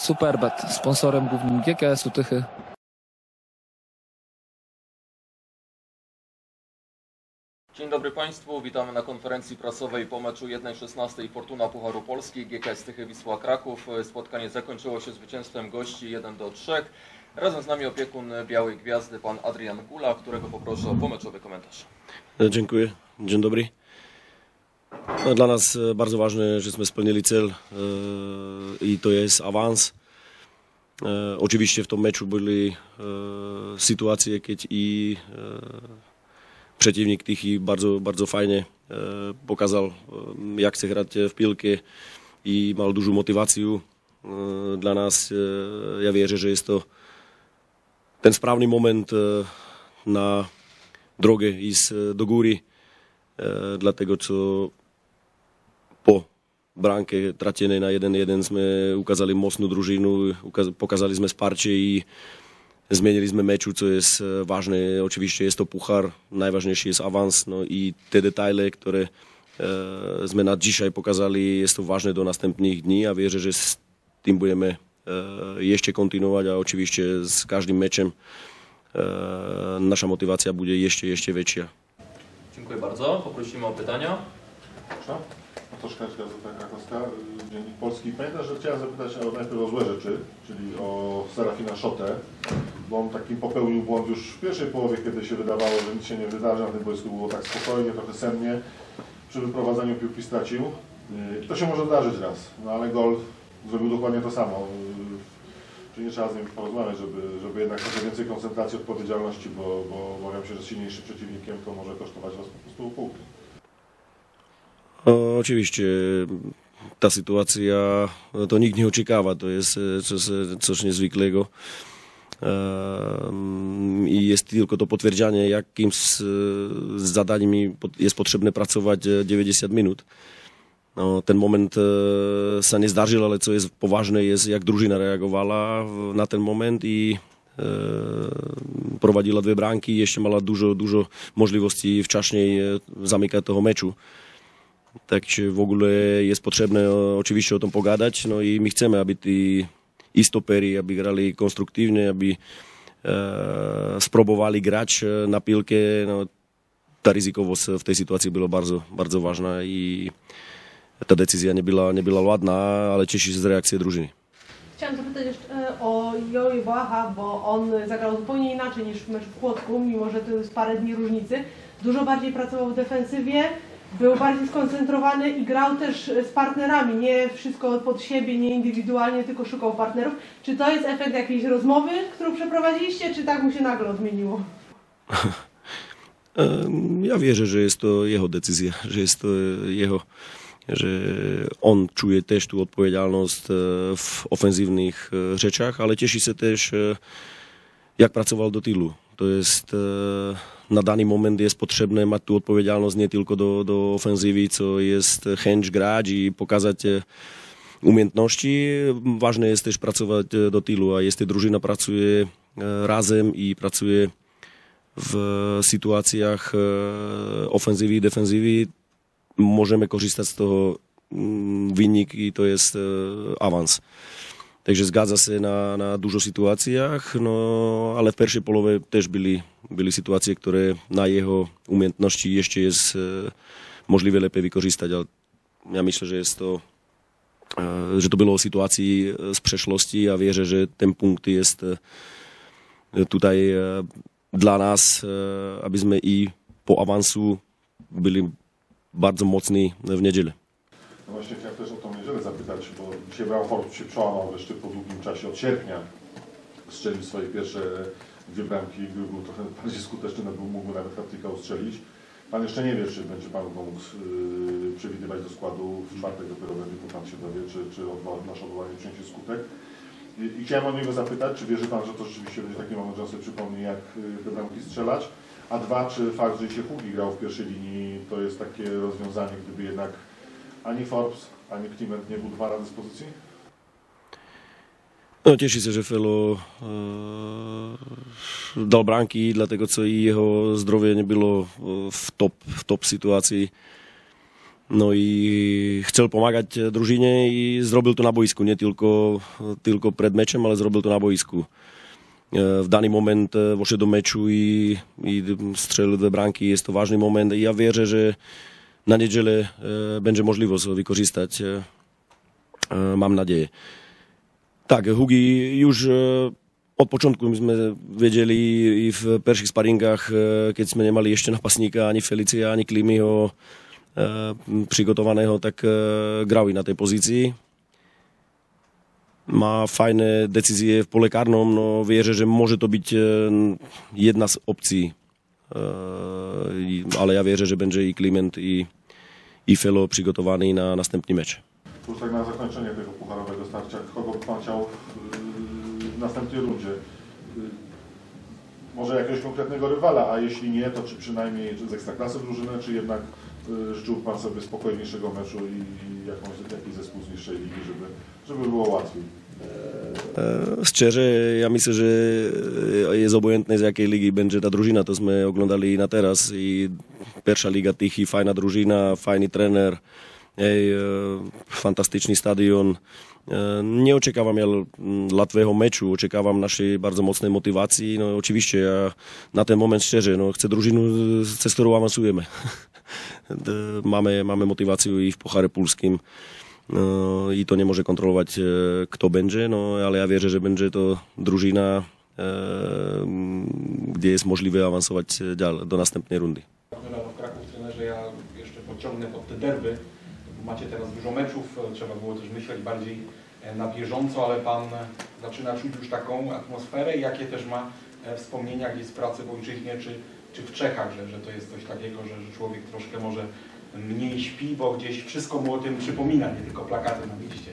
Superbet, sponsorem głównym GKS-u Tychy. Dzień dobry Państwu, witamy na konferencji prasowej po meczu 1/16 Fortuna Pucharu Polski GKS Tychy Wisła Kraków. Spotkanie zakończyło się zwycięstwem gości 1-3. Razem z nami opiekun Białej Gwiazdy, pan Adrian Gula, którego poproszę o pomeczowy komentarz. Dziękuję, dzień dobry. Dla nas bardzo ważne, żeśmy spełnili cel i to jest awans. Oczywiście w tym meczu były sytuacje, kiedy i przeciwnik Tychy bardzo fajnie pokazał, jak chce grać w piłkę i miał dużą motywację. Dla nas, ja wierzę, że jest to ten sprawny moment na drogę iść do góry, dlatego co po bramce tracenej na 1-1 sme ukázali mocnú družinu, pokazali sme wsparcie i zmienili sme meczu, co jest ważne. Oczywiście jest to puchar, najważniejszy jest awans, no i te detaile, które sme na dzisiaj pokazali, jest to ważne do następnych dni a wierzę, że z tym będziemy jeszcze kontynuować, a oczywiście z każdym meczem nasza motywacja będzie jeszcze większa. Dziękuję bardzo. Poprosimy o pytania. Proszę. Otoczka Gazeta Krakowska, Dziennik Polski. Pamiętam, że chciałem zapytać najpierw o złe rzeczy, czyli o Serafina Szotę, bo on taki popełnił błąd już w pierwszej połowie, kiedy się wydawało, że nic się nie wydarzy, na tym boisku było tak spokojnie, trochę sennie. Przy wyprowadzaniu piłki stracił. To się może zdarzyć raz, no ale gol zrobił dokładnie to samo. Czy nie trzeba z nim porozmawiać, żeby jednak trochę więcej koncentracji, odpowiedzialności, bo obawiam się, że z silniejszym przeciwnikiem to może kosztować was po prostu punkty. Oczywiście ta sytuacja to nikt nie oczekiwał, to jest coś niezwykłego i jest tylko to potwierdzenie, jakim z zadaniami jest potrzebne pracować 90 minut. No, ten moment się nie zdarzył, ale co jest poważne, jest jak drużyna reagowała na ten moment i prowadziła 2 bramki i jeszcze miała dużo możliwości wcześniej zamykać tego meczu. Takže w ogóle jest potrzebne oczywiście o tym pogadać, no i my chcemy, aby i stopery, aby grali konstruktywnie, aby spróbowali grać na piłkę. No, ta ryzykowość w tej sytuacji była bardzo ważna i ta decyzja nie była ładna, ale cieszy się z reakcji drużyny. Chciałam zapytać jeszcze o Joey Błaha, bo on zagrał zupełnie inaczej niż w meczu w Płocku, mimo że to jest parę dni różnicy. Dużo bardziej pracował w defensywie, był bardziej skoncentrowany i grał też z partnerami, nie wszystko pod siebie, nie indywidualnie, tylko szukał partnerów. Czy to jest efekt jakiejś rozmowy, którą przeprowadziliście, czy tak mu się nagle odmieniło? Ja wierzę, że jest to jego decyzja, że jest to że on czuje też tu odpowiedzialność w ofensywnych rzeczach, ale cieszy się też, jak pracował do tylu. To jest na dany moment jest potrzebne mať tu odpowiedzialność nie tylko do ofensywy, co jest chęć grać i pokazać umiejętności. Ważne jest też pracować do tylu, a jeśli drużyna pracuje razem i pracuje w sytuacjach ofensywy i defensywy, możemy korzystać z tego wynik i to jest awans. Takže zgadza się na dużo sytuacjach, no ale w pierwszej połowie też byli sytuacje, które na jego umiejętności jeszcze jest możliwe lepiej wykorzystać, ale ja myślę, że to było o sytuacji z przeszłości, a wierzę, że ten punkt jest tutaj dla nas, abyśmy i po awansu byli bardzo mocni w niedzielę. No właśnie chciałem też o tą niedzielę zapytać, bo dzisiaj Forbes się przełamał wreszcie po długim czasie, od sierpnia strzelił swoje pierwsze 2 bramki, był trochę bardziej skuteczny, mógł nawet hat-tricka ustrzelić. Pan jeszcze nie wie, czy będzie Pan mógł przewidywać do składu w czwartek dopiero będzie, to Pan się dowie, czy nasze odwołanie przyniesie skutek. I chciałem o niego zapytać, czy wierzy Pan, że to rzeczywiście będzie taki moment, że on sobie przypomni, jak te bramki strzelać? A 2, czy fakt, że się Hugi grał w pierwszej linii, to jest takie rozwiązanie, gdyby jednak ani Forbes, ani Kliment nie był 2 na dyspozycji? No, cieszę się, że Felo dał bramki, dlatego co i jego zdrowie nie było w top sytuacji. No i chcel pomagať družine i zrobil to na boisku, nie tylko pred mečem, ale zrobil to na boisku. V daný moment vošiel do meču i strelil 2 bránky, je to vážny moment i ja wierzę, že na niedzielę będzie możliwość wykorzystać. Mam nadzieję. Tak, Hugi już od początku my sme vedeli i v prvých sparingách, keď sme nemali ešte napasníka ani Felicia, ani Klimiho przygotovaného, tak grał i na tej pozícii. Má fajné decyzje v pole karnom, no wierzę, že môže to byť jedna z opcí. Ale ja wierzę, że będzie i Kliment, i Felo przygotowany na następny mecz. Już tak na zakończenie tego pucharowego starcia, kogo by pan chciał w następnej rundzie? Może jakiegoś konkretnego rywala, a jeśli nie, to czy przynajmniej z ekstraklasy drużyny, czy jednak życzyłby pan sobie spokojniejszego meczu i jakiś zespół z niższej ligi, żeby było łatwiej? Szczerze, ja myślę, że jest obojętne z jakiej ligi będzie ta drużyna, to sme oglądali na teraz i pierwsza liga Tychy, fajna drużyna, fajny trener, fantastyczny stadion. Nie oczekávám ja łatwego meczu, oczekávám naszej bardzo mocnej motywacji. No oczywiście ja na ten moment szczerze, no chcę drużynu, z którą awansujemy. Mamy motywację i w Pucharze Polskim. No, i to nie może kontrolować kto będzie, no ale ja wierzę, że będzie to drużyna, gdzie jest możliwe awansować do następnej rundy. W Kraków, trenerze, ja jeszcze podciągnę pod te derby. Macie teraz dużo meczów, trzeba było też myśleć bardziej na bieżąco, ale pan zaczyna czuć już taką atmosferę. Jakie też ma wspomnienia gdzieś z pracy w ojczyźnie czy w Czechach, że to jest coś takiego, że człowiek troszkę może mniej śpi, bo gdzieś wszystko mu o tym przypomina, nie tylko plakaty na liście.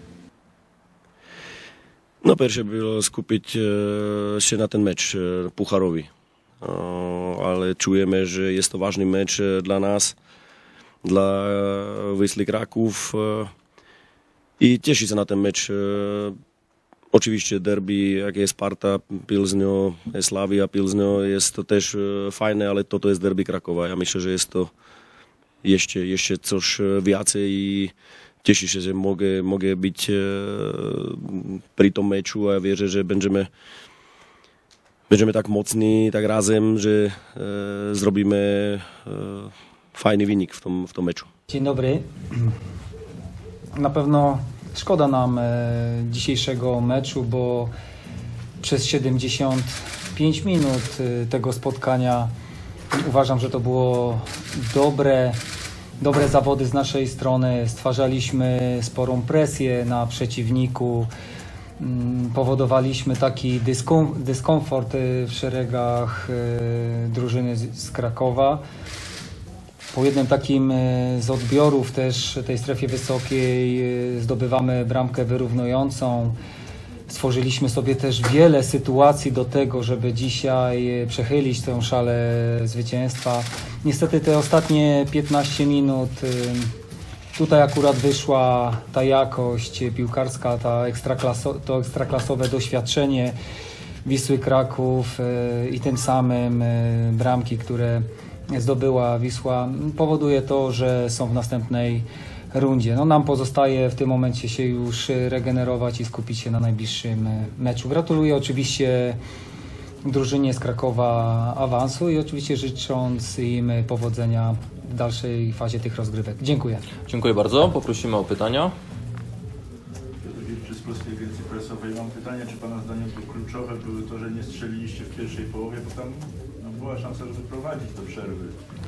No pierwsze było skupić się na ten mecz pucharowy, ale czujemy, że jest to ważny mecz dla nas, dla Wisły Kraków i cieszy się na ten mecz. Oczywiście derby, jak jest Sparta, Pilznio, Slavia, Pilznio, jest to też fajne, ale to jest derby Krakowa. Ja myślę, że jest to jeszcze coś więcej i cieszę się, że mogę być przy tym meczu, a wierzę, że będziemy tak mocni, tak razem, że zrobimy fajny wynik w tym meczu. Dzień dobry. Na pewno szkoda nam dzisiejszego meczu, bo przez 75 minut tego spotkania uważam, że to było dobre zawody z naszej strony. Stwarzaliśmy sporą presję na przeciwniku. Powodowaliśmy taki dyskomfort w szeregach drużyny z Krakowa. Po jednym takim z odbiorów też tej strefie wysokiej zdobywamy bramkę wyrównującą. Stworzyliśmy sobie też wiele sytuacji do tego, żeby dzisiaj przechylić tę szalę zwycięstwa. Niestety te ostatnie 15 minut, tutaj akurat wyszła ta jakość piłkarska, to ekstraklasowe doświadczenie Wisły Kraków i tym samym bramki, które zdobyła Wisła, powoduje to, że są w następnej rundzie. No, nam pozostaje w tym momencie się już regenerować i skupić się na najbliższym meczu. Gratuluję oczywiście drużynie z Krakowa awansu i oczywiście życząc im powodzenia w dalszej fazie tych rozgrywek. Dziękuję. Dziękuję bardzo. Poprosimy o pytania. Z Polskiej Agencji Prasowej mam pytanie, czy Pana zdaniem to kluczowe były to, że nie strzeliliście w pierwszej połowie, bo tam była szansa, żeby prowadzić do przerwy.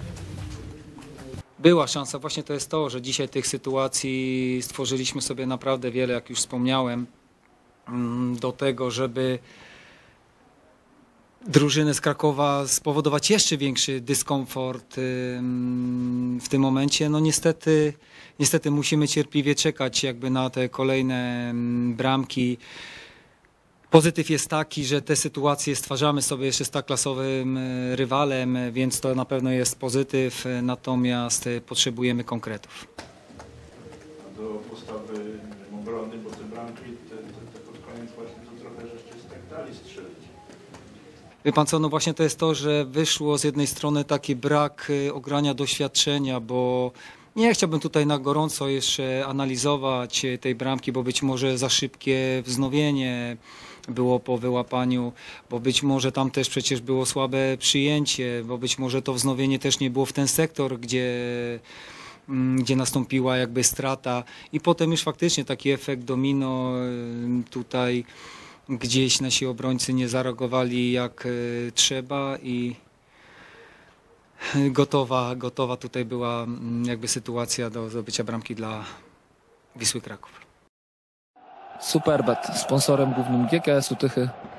Była szansa, właśnie to jest to, że dzisiaj tych sytuacji stworzyliśmy sobie naprawdę wiele, jak już wspomniałem, do tego, żeby drużyny z Krakowa spowodować jeszcze większy dyskomfort w tym momencie. No niestety musimy cierpliwie czekać jakby na te kolejne bramki. Pozytyw jest taki, że te sytuacje stwarzamy sobie jeszcze z tak klasowym rywalem, więc to na pewno jest pozytyw, natomiast potrzebujemy konkretów. A do postawy obrony, bo te bramki, te pod koniec właśnie to trochę żeście dali strzelić. Wie pan co, no właśnie to jest to, że wyszło z jednej strony taki brak ogrania doświadczenia, bo Nie chciałbym tutaj na gorąco jeszcze analizować tej bramki, bo być może za szybkie wznowienie było po wyłapaniu, bo być może tam też przecież było słabe przyjęcie, bo być może to wznowienie też nie było w ten sektor, gdzie nastąpiła jakby strata i potem już faktycznie taki efekt domino tutaj gdzieś nasi obrońcy nie zareagowali jak trzeba i gotowa tutaj była jakby sytuacja do zdobycia bramki dla Wisły Kraków. Superbet, sponsorem głównym GKS-u Tychy.